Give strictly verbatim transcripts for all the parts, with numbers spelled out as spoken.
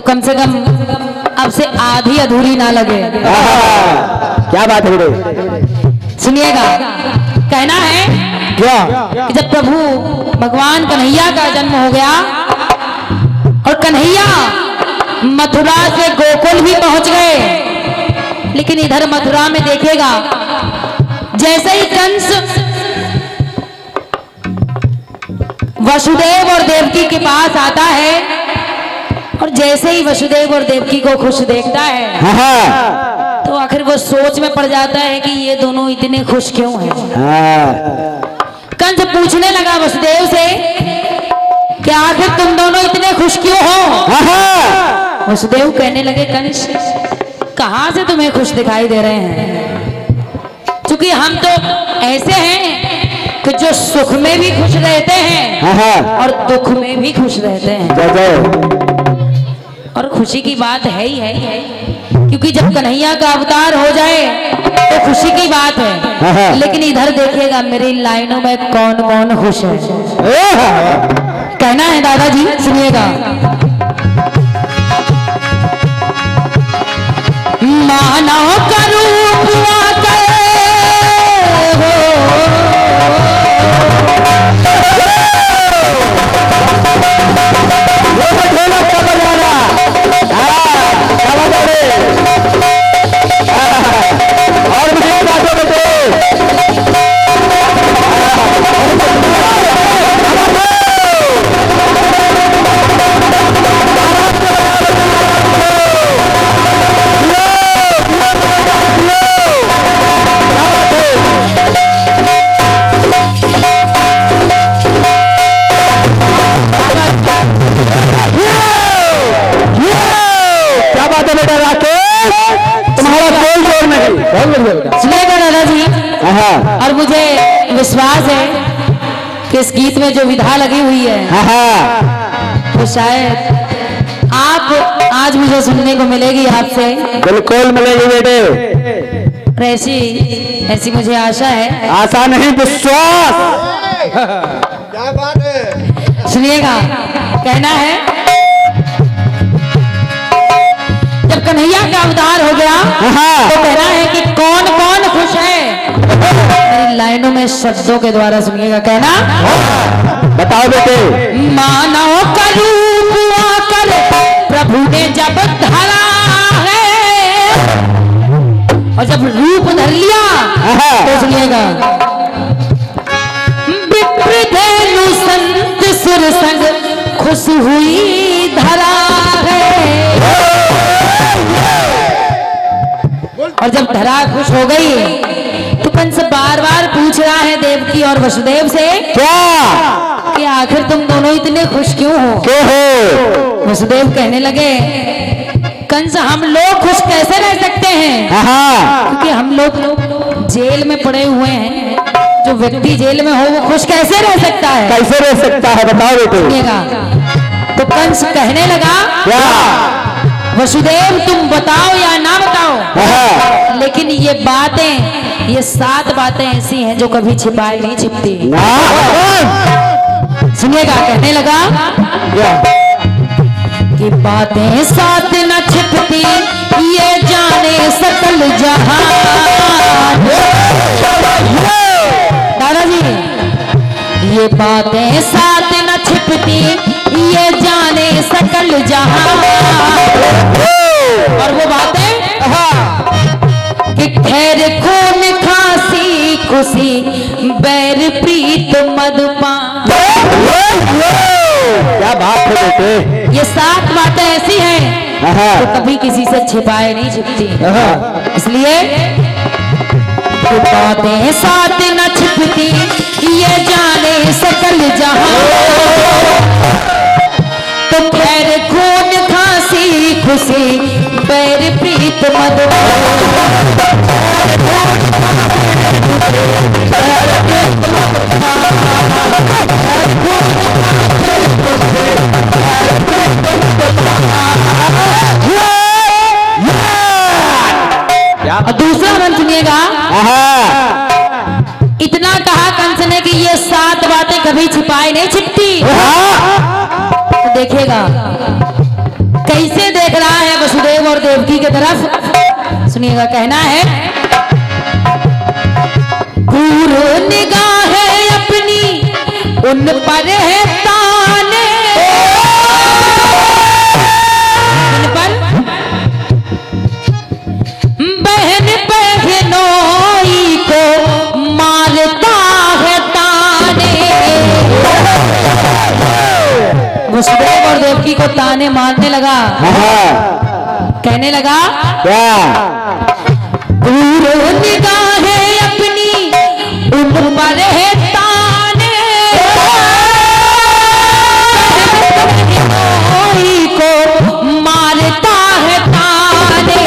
कम से कम अब से आधी अधूरी ना लगे। क्या बात है? सुनिएगा, कहना है क्या कि जब प्रभु भगवान कन्हैया का जन्म हो गया और कन्हैया मथुरा से गोकुल भी पहुंच गए, लेकिन इधर मथुरा में देखेगा जैसे ही कंस वसुदेव और देवकी के पास आता है और जैसे ही वसुदेव और देवकी को खुश देखता है तो आखिर वो सोच में पड़ जाता है कि ये दोनों इतने खुश क्यों हैं। कंस पूछने लगा वसुदेव से कि आखिर तुम दोनों इतने खुश क्यों हो। वसुदेव कहने लगे, कंस कहां से तुम्हें खुश दिखाई दे रहे हैं, क्योंकि हम तो ऐसे हैं कि जो सुख में भी खुश रहते हैं और दुख में भी खुश रहते हैं। और खुशी की बात है ही है, क्योंकि जब कन्हैया का अवतार हो जाए तो खुशी की बात है। लेकिन इधर देखिएगा मेरी लाइनों में कौन कौन खुश है। कहना है दादाजी, सुनिएगा, मानव का रूप आकर हो और मुझे बातों में सुनेगा दादाजी। और मुझे विश्वास है कि इस गीत में जो विधा लगी हुई है तो शायद आप आज मुझे सुनने को मिलेगी आपसे। बिल्कुल मिलेगी बेटे, ऐसी ऐसी मुझे आशा है। आशा नहीं, विश्वास। क्या बात है? सुनिएगा, कहना है जब कन्हैया का अवतार हो गया तो कहना है कि कौन कौन खुश है। मेरी लाइनों में शब्दों के द्वारा सुनिएगा, कहना बताओ बेटे। मानव का रूप आकर प्रभु ने जब धरा है, और जब रूप धर लिया तो सुनिएगा, विप्रधेनु संत सुर संग खुश हुई धरा है। और जब धरा खुश हो गई तो कंस बार बार पूछ रहा है देवकी और वसुदेव से, क्या कि आखिर तुम दोनों इतने खुश क्यों हो। क्यों हो? वसुदेव कहने लगे, कंस हम लोग खुश कैसे रह सकते हैं, क्योंकि हम लोग जेल में पड़े हुए हैं। जो व्यक्ति जेल में हो वो खुश कैसे रह सकता है? कैसे रह सकता है, बताओ बेटे। तो कंस कहने लगा, क्या वसुदेव तुम बताओ या ना बताओ, लेकिन ये बातें, ये सात बातें ऐसी हैं जो कभी छिपाई नहीं छिपती। सुनिएगा, कहने लगा कि बातें सात न छिपती ये जाने सकल जहान। दादाजी, ये बातें सात न छिपती ये जाने सकल जहां। और वो बातें कि खैर खून खांसी खुशी बैर प्रीत मधुपान। क्या बात है बेटे। ये सात बातें ऐसी हैं तो कभी किसी से छिपाए नहीं छिपती। इसलिए बातें सात न छिपती ये जाने सकल जहां। तो खैर खून खांसी खुशी बैर प्रीत और दूसरा मन सुनिएगा, इतना कहा कंस ने कि ये सात बातें कभी छिपाई नहीं छिपती। तो देखिएगा कैसे दे चला है वसुदेव और देवकी की तरफ। सुनिएगा, कहना है दूर निगाह है अपनी उन पर है ताने, उन पर बहन बहनोई को मारता है ताने। वसुदेव और देवकी को ताने मारने लगा, कहने लगा क्या? दूर निगाह है अपनी उन पर है ताने, बहनोई को मारता है ताने।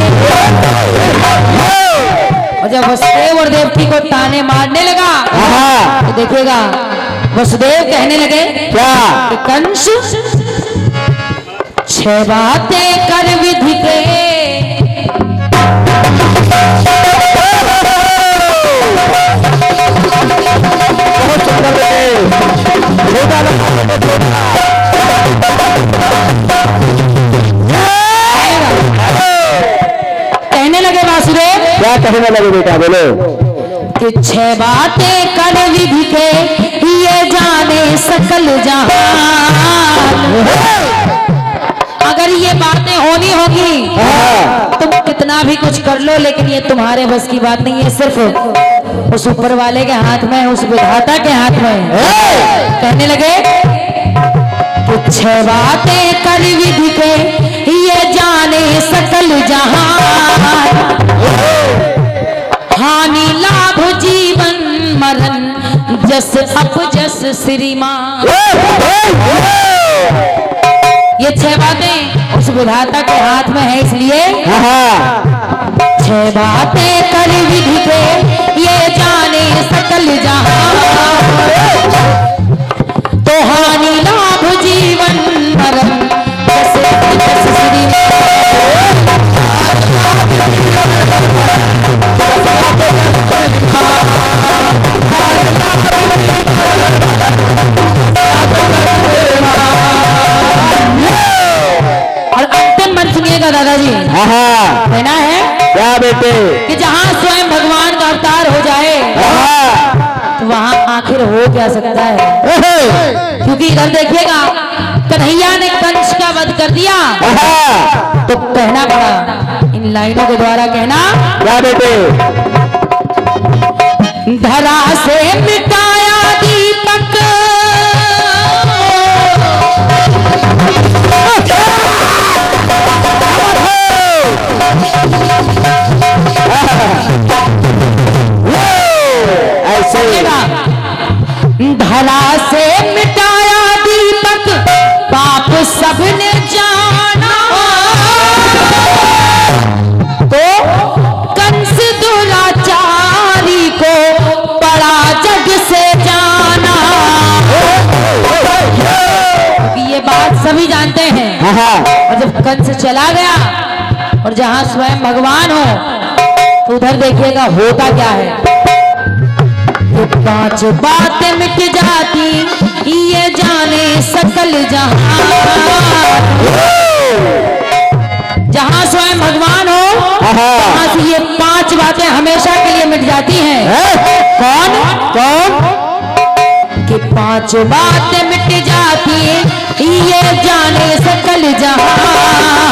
और जब वसुदेव और देवकी को ताने मारने लगा तो देखिएगा वसुदेव कहने लगे क्या? कंस छह बातें कर विधि के, बहुत सुंदर कहने लगे वासुदेव, क्या कहने लगे बेटा, बोलो। कि छह बातें कर विधि के ये जाने सकल जहान। अगर ये बातें होनी होगी तुम कितना भी कुछ कर लो, लेकिन ये तुम्हारे बस की बात नहीं है, सिर्फ उस ऊपर वाले के हाथ में, उस विधाता के हाथ में। कहने लगे कि छह बातें कर विधि के ये जाने सकल जहान, हानि लाभ जीवन मरण जस अपजस श्रीमान। ये छह बातें उस विधाता के हाथ में है, इसलिए छह बातें कर विधि के ये जाने सकल जहान, तो हानि लाभ जीवन मरण जस अपजस श्रीमान। और अंतिम मन सुनिएगा दादाजी, कहना है क्या बेटे? कि जहाँ स्वयं भगवान का अवतार हो जाए तो वहाँ आखिर हो क्या सकता है। क्योंकि इधर देखिएगा कन्हैया ने कंस का वध कर दिया तो कहना पड़ा, इन लाइनों के द्वारा कहना क्या बेटे? धरा से मिटाया दीपक ऐसे धरा से मिटाया दीपक पाप सबने जाना, तो कंस दुराचारी को बड़ा जग से जाना। ये बात सभी जानते हैं। और जब कंस चला गया और जहां स्वयं भगवान हो तो उधर देखिएगा होता क्या है। ये पांच बातें मिट जाती ये जाने सकल जहां, जहां स्वयं भगवान हो वहां से ये पांच बातें हमेशा के लिए मिट जाती हैं। कौन कौन? कि पांच बातें मिट जाती ये जाने सकल जहां,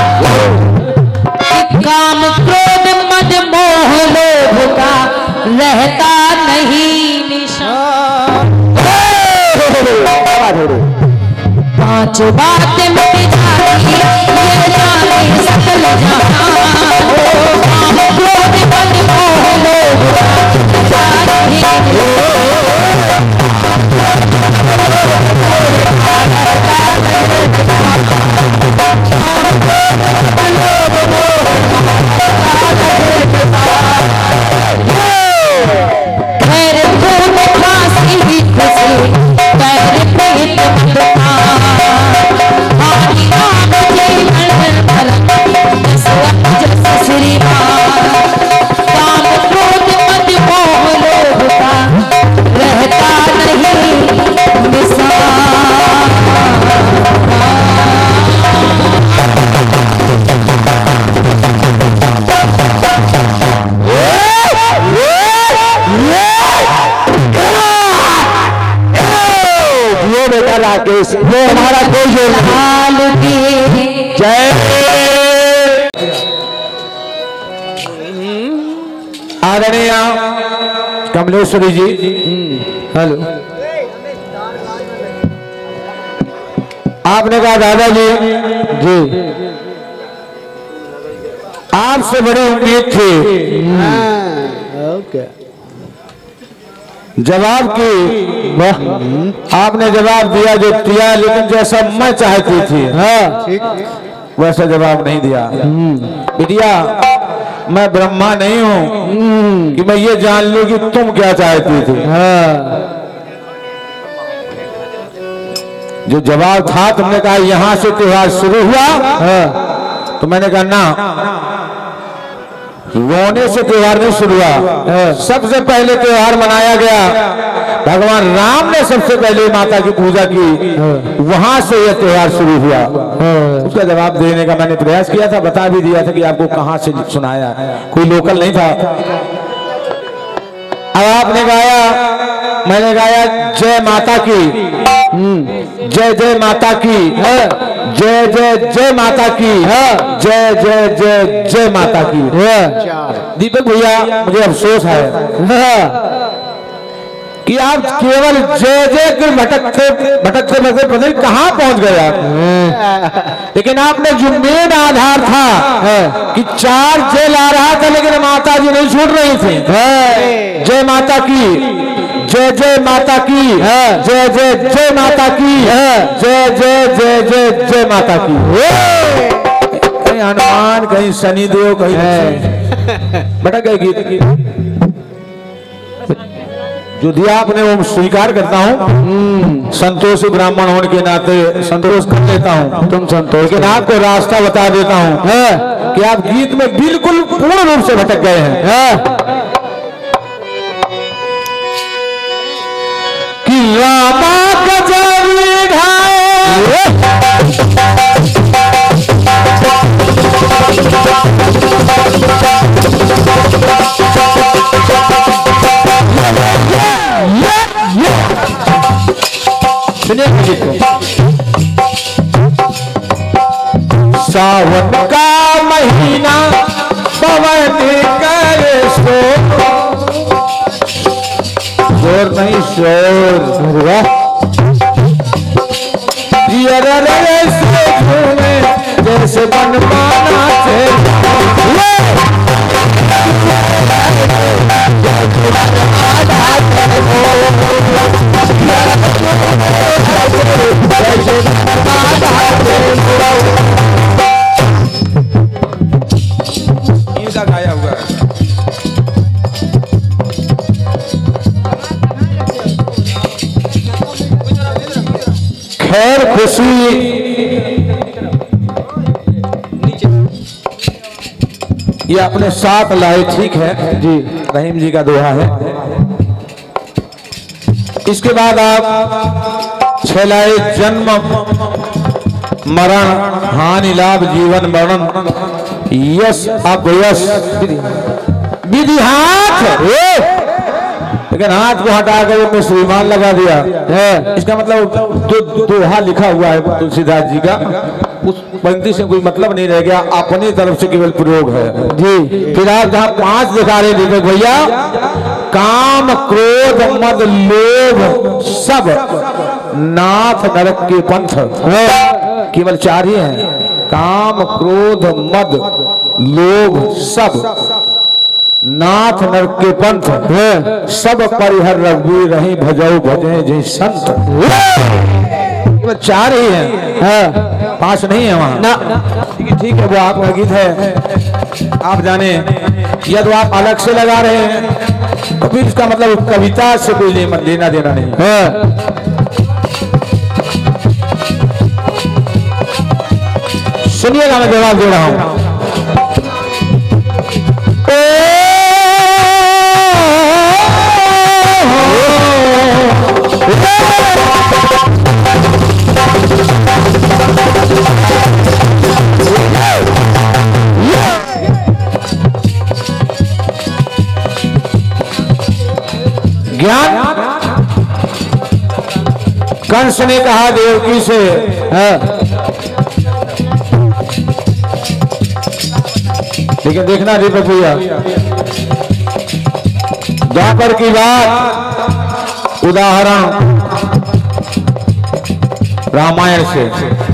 काम क्रोध मद मोह लोभ का रहता नहीं निशान। पांच बातें मिट जाती ये जाने सकल जहां, काम क्रोध मद मोह लोभ का रहता नहीं। खैर खून खांसी भी खुशी पैर पेट मदता, हानि लाभ जीवन मरण जस अपजस श्रीमान, काम क्रोध मद मोह लोभ का से वो हमारा कोई जोड़ नहीं। जय आदरणीय कमलेश्वरी जी। हेलो, आपने कहा दादाजी जी आपसे बड़ी उम्मीद थी, ओके जवाब की वाह आपने जवाब दिया जो दिया, लेकिन जैसा मैं चाहती थी हाँ वैसा जवाब नहीं दिया। बिटिया मैं ब्रह्मा नहीं हूं कि मैं ये जान लूं कि तुम क्या चाहती थी। हाँ जो जवाब था तुमने कहा यहां से त्योहार शुरू हुआ हाँ। तो मैंने कहा ना, रोने से त्योहार नहीं शुरू हुआ। सबसे पहले त्योहार मनाया गया, भगवान राम ने सबसे पहले माता की पूजा की, वहां से यह त्योहार शुरू हुआ। उसका जवाब देने का मैंने प्रयास किया था, बता भी दिया था कि आपको कहां से सुनाया, कोई लोकल नहीं था। अब आपने गाया, मैंने गाया जय माता की, जय जय माता की, जय जय जय माता की, जय जय जय जय माता की। दीपक भैया मुझे अफसोस है कि आप केवल जय जय के भटकते भटकते भटकते पता नहीं कहां पहुंच गए आप। लेकिन आपने जो मेन आधार था कि चार जय ला रहा था, लेकिन माता जी नहीं छूट रही थी। जय माता की, जय जय माता की, जय जय जय माता की, जय जय जय जय जय माता की। कहीं हनुमान, कहीं शनिदेव, कहीं भटक गए गीत की। जो दिया आपने वो स्वीकार करता हूँ, संतोषी ब्राह्मण होने के नाते संतोष कर लेता हूँ तुम संतोष, लेकिन आपको रास्ता बता देता हूँ कि आप गीत में बिल्कुल पूर्ण रूप से भटक गए हैं। कि रामा गजरी ढाए सावन का महीना पवन करे सो, शोर नहीं शोर से झूमे जैसे बन माना इनका गाया हुआ है। खैर खुशी ये अपने साथ लाए, ठीक है जी, रहीम जी का दोहा है। इसके बाद आप छलाए जन्म मरण हानि लाभ जीवन मरण यश अपयश विधि हाथ, लेकिन हाथ को हटा कर उसमें श्रीमान लगा दिया है। इसका मतलब जो दोहा लिखा हुआ है तुलसीदास जी का, उस पंक्ति से कोई मतलब नहीं रह गया, अपनी तरफ से केवल प्रयोग है जी। फिर आप जहाँ पांच दिखा रहे दीपक भैया, काम क्रोध मद लोभ सब नाथ नरक के पंथ, केवल चार ही हैं, काम क्रोध मद लोभ सब नाथ नरक के पंथ, सब परिहर रघुवीर रही भजऊ भजे जय संत। केवल चार ही हैं, हाँ पांच नहीं है वहां ना। ठीक है वो आपका गीत है, आप जाने, या तो आप अलग से लगा रहे हैं तो फिर इसका मतलब कविता से कोई लेना देना नहीं है। सुनिएगा, मैं जवाब दे रहा हूं। ज्ञान कंस ने कहा देवकी से, लेकिन देखना रे भैया, द्वापर की बात उदाहरण रामायण से।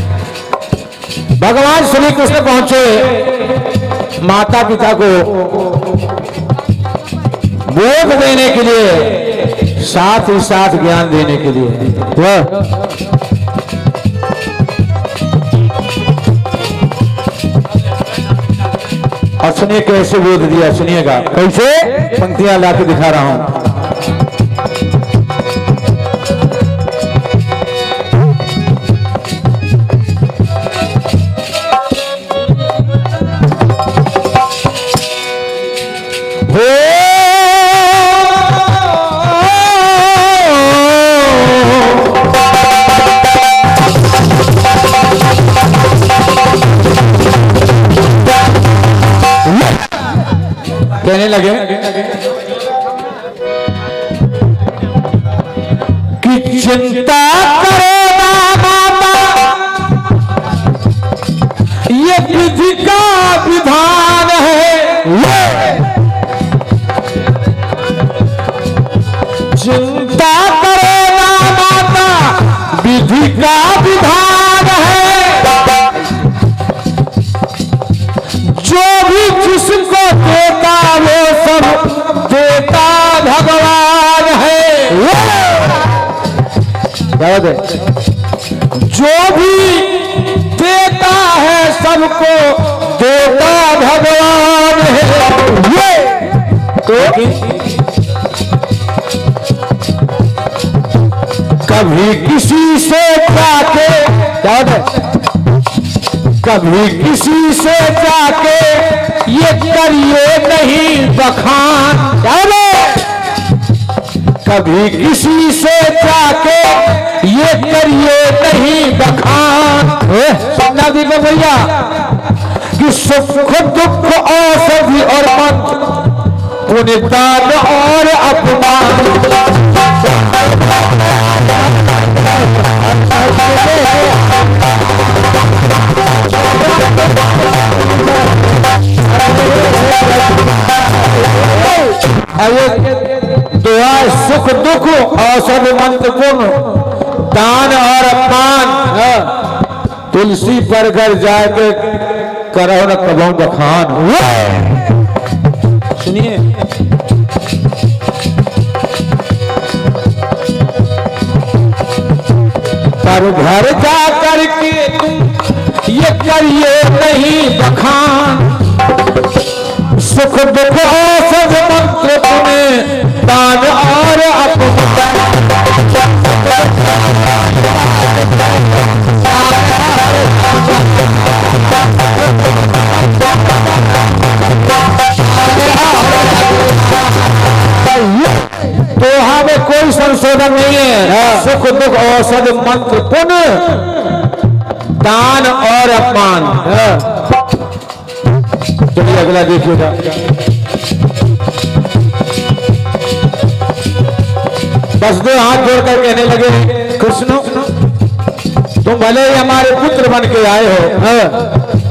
भगवान श्री कृष्ण पहुंचे माता पिता को बोध देने के लिए, साथ ही साथ ज्ञान देने के लिए। और सुनिए कैसे बोध दिया, सुनिएगा कैसे, पंक्तियां लाके दिखा रहा हूं। कहने लगे कि चिंता करो ना माता, ये विधि का विधान है। चिंता करो ना माता, विधि का विधान है। जो भी जिसको देता वो सब देता भगवान है। जो भी देता है सबको देता भगवान है। ये तो कभी किसी से जाके, कभी किसी से जाके ये करिए नहीं बखान, कभी किसी से जाके ये करिए नहीं बखान। सुनना दीपक भैया कि सुख दुख औषधि और मंत्र, पुण्य दान और अपमान। दुआ सुख दुख औषध मंत्र पुण्य दान और अपमान, तुलसी पर घर जाके करो न कबों बखान। सुनिए पर घर जा करके ये करिए नहीं बखान। सुख दुख औषध मंत्र पुण्य दान और अपमान। तो हमें कोई संशोधन नहीं है। सुख दुख औषध मंत्र पुण्य दान और अपमान। चलिए अगला देखिएगा। बस दो हाथ जोड़कर कहने लगे, कृष्ण तुम भले ही हमारे पुत्र बन के आए हो,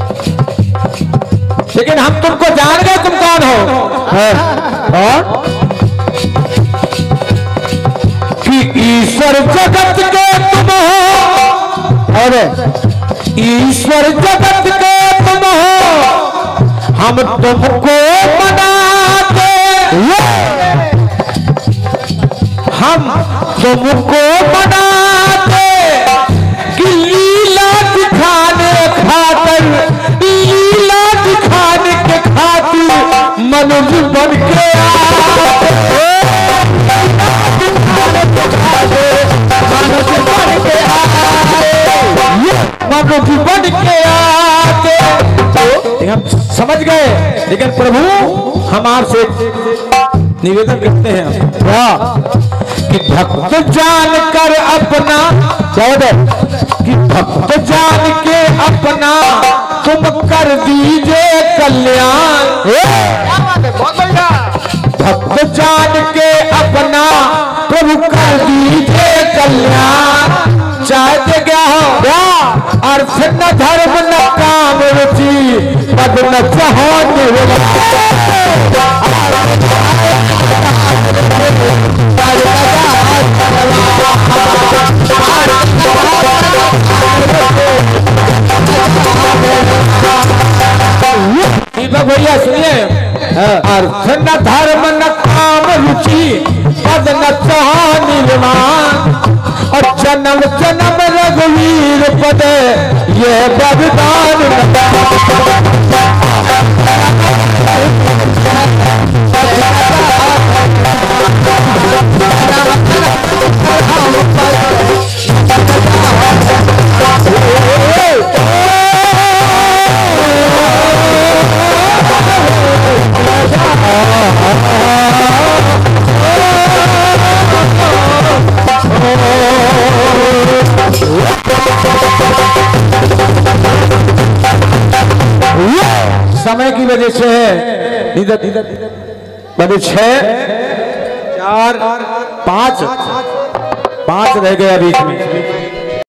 लेकिन हम तुमको जान गए तुम कौन हो। और कि ईश्वर जगत के तुम हो, और ईश्वर जगत के तुम हो, हम तुमको मनाते, हम तुमको मनाते कि लीला दिखाने खातिर, लीला दिखाने के खातिर मनुष्य बन के आते, मनुष्य बन के आते, मनुष्य बन के आते। हम समझ गए, लेकिन प्रभु हम आपसे निवेदन करते हैं कि भक्त जान कर अपना, कि भक्त जान के अपना तुम कर दीजिए कल्याण। भक्त जान के अपना प्रभु कर दीजिए कल्याण। अर्थ न धर्म न काम रुचि पद न जहान दीपक भैया सुनिए, अर्थ न धर्म न काम रुचि पद न चाह निर्माण और जन्म जन्म रघुवीर पद ये बलिदान समय की वजह से है इधर इधर बड़े छह चार पांच पांच रह गया बीच में।